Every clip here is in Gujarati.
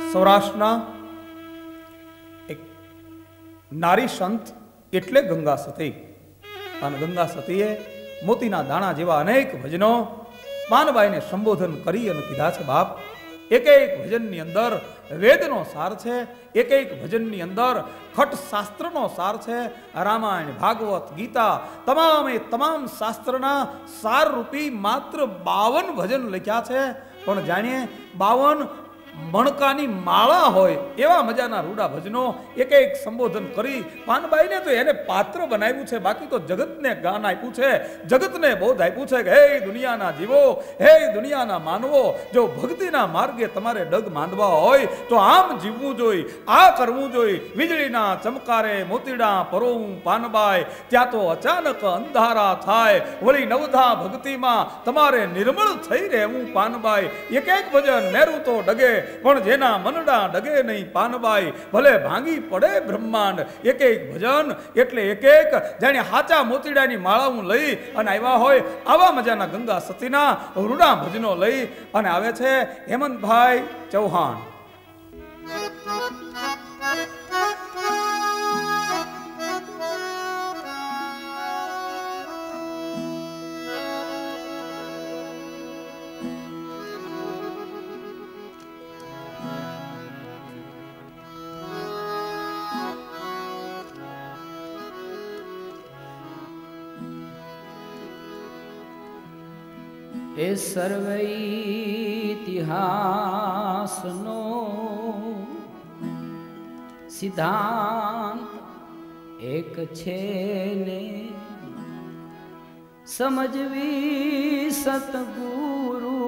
સૌરાષ્ટ્રના એક નારી સંત એટલે ગંગા સતી, અને ગંગા સતીએ મોતીના દાણા જેવા અનેક ભજનો પાનબાઈને સંબોધન કરી અને કીધા છે, બાપ એક એક ભજનની અંદર વેદનો સાર છે, એક એક ભજનની અંદર ખટ શાસ્ત્રનો સાર છે. રામાયણ, ભાગવત, ગીતા તમામે તમામ શાસ્ત્રના સાર રૂપી માત્ર 52 ભજન લખ્યા છે. પણ જાણીએ 52 મણકાની માળા હોય એવા મજાના રૂડા ભજનો એક એક સંબોધન કરી પાનબાઈને તો એને પાત્ર બનાવ્યું છે, બાકી તો જગતને ગાન આપ્યું છે, જગતને બોધ આપ્યું છે કે હે દુનિયાના જીવો, હે દુનિયાના માનવો, જો ભક્તિના માર્ગે તમારે ડગ માંડવા હોય તો આમ જીવવું જોઈએ, આ કરવું જોઈએ. વીજળીના ચમકારે મોતીડા પરોવું પાનબાઈ, ત્યાં તો અચાનક અંધારા થાય. વળી નવધા ભક્તિમાં તમારે નિર્મળ થઈ રહેવું પાનબાઈ. એક એક ભજન મેરું તો ડગે, પણ જેના મનડા ડગે નહીં પાનબાઈ, ભલે ભાંગી પડે બ્રહ્માંડ. એક એક ભજન એટલે એક એક જાણે હાચા મોતીડાની માળાઓ લઈ અને આવ્યા હોય આવા મજાના ગંગા સતીના રૂડા ભજનો લઈ અને આવે છે હેમંતભાઈ ચૌહાણ. એ સર્વે ઇતિહાસનો સિદ્ધાંત એક છે ને, સમજવી સતગુરુ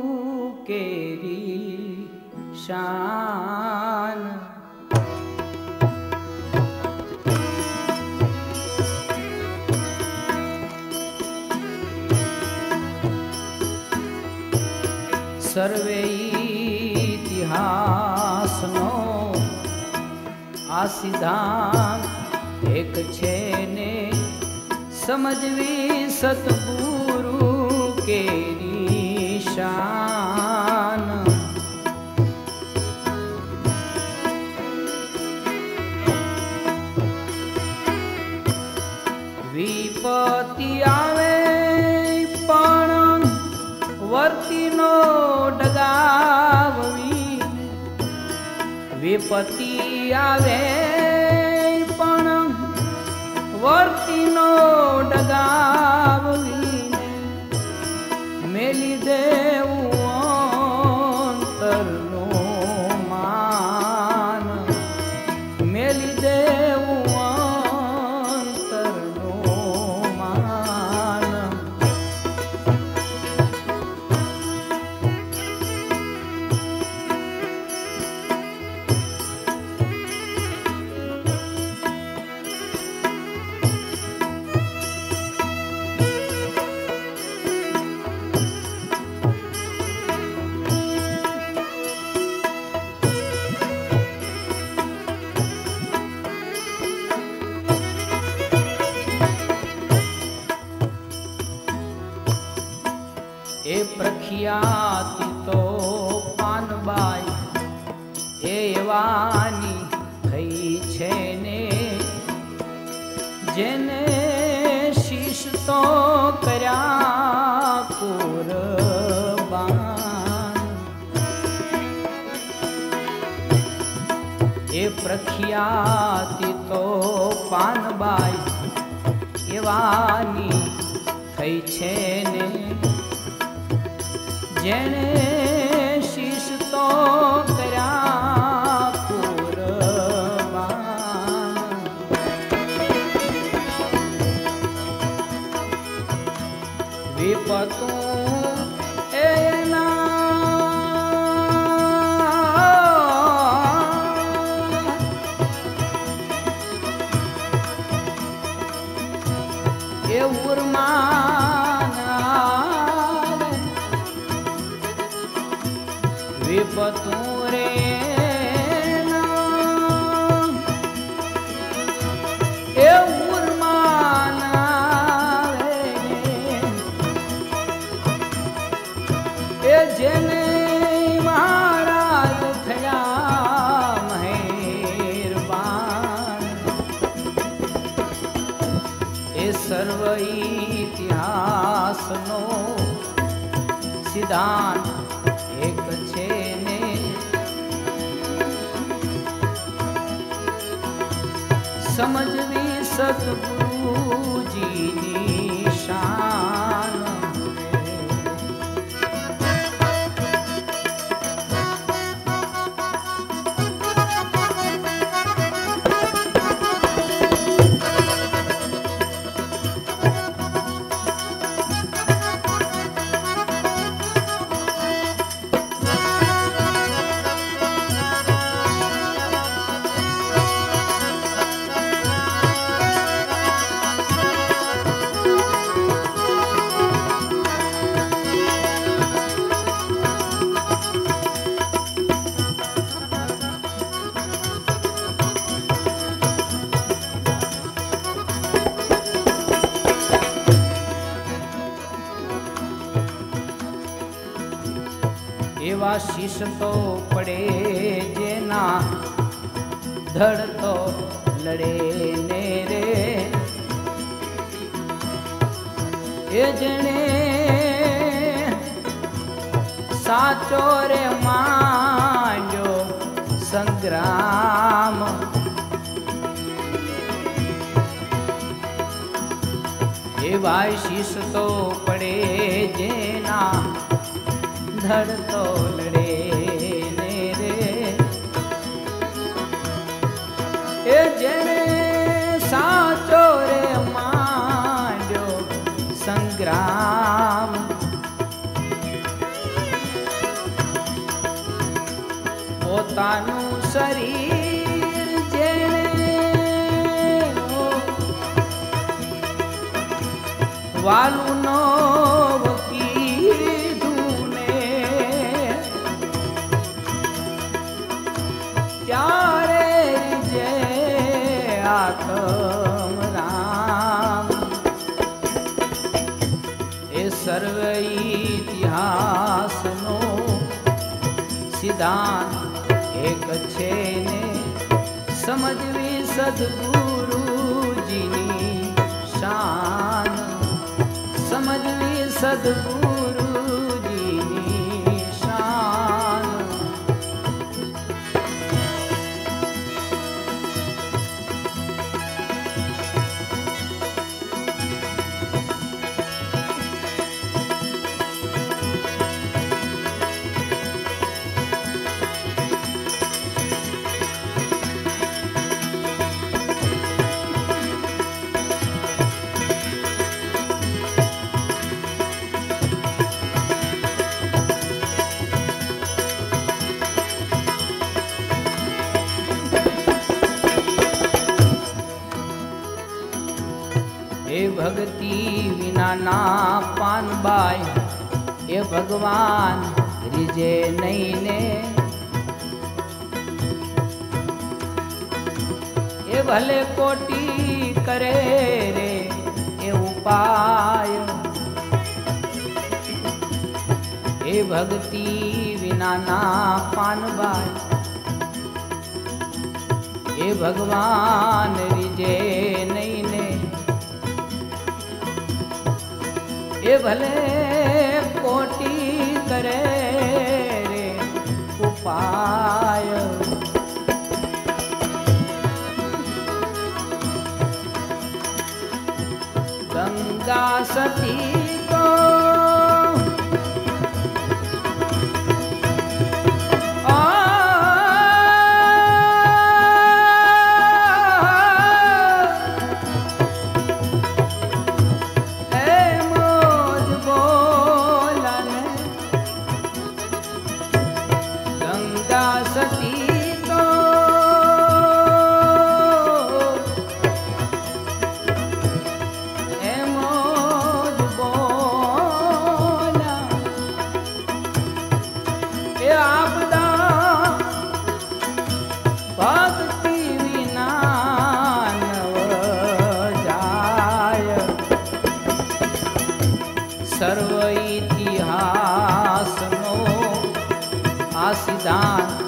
કેરી શાન. સર્વે ઇતિહાસનો આ સિદ્ધાંત એક છે ને, સમજવી સતગુરુ કેરી શાન. વિપત્તિ આવે પણ વર્તીનો ડગાવવી, વિપત્તિ આવે પણ વર્તીનો ડગાવવીને, મેલી દેવું અંતરનું માન, મેલી દેવું અંતરનું માન. એ પ્રખ્યાતિ તો પાનબાઈ એવાની થઈ છે ને, જેને શીશ તો કર્યા કુરબાન. એ પ્રખ્યાતિ તો પાનબાઈ એવાની થઈ છે ને, જેને શીશ તો કર્યા કુરબાન. વિપતું એના એ ઉર્માન આવે, વિપતું રે એ ઉર્માન આવે, એ જેને મહારાજ થયા ઇતિહાસનો સિદ્ધાંત એક છે ને સમજવી સદગુરુજીની શાન એવા શીશ તો પડે જેના ધડ તો લડે ને રે એ જેણે સાચો રે માંડ્યો સંગ્રામ એવા શીશ તો પડે જેના ધડ તો લડે ને રે એ જેને સાચો રે માંડ્યો સંગ્રામ પોતાનું શરીર જેને વાલું નો ત્યારે જે આત્મ રામ એ સર્વ ઇતિહાસનો સિદ્ધાંત એક છે ને સમજવી સદગુરુજીની શાન સમજવી સદગુરુજીની શાન એ ભક્તિ વિનાના પાનબાઈ એ ભગવાન રીજે નહીં ને એ ભલે કોટી કરે રે એ ઉપાય એ ભક્તિ વિનાના પાનબાઈ એ ભગવાન રીજે નહીં ને એ ભલે કોટી કરે રે ઉપાય ગંગા સતી તો સર્વ ઇતિહાસનો આ સિદ્ધાંત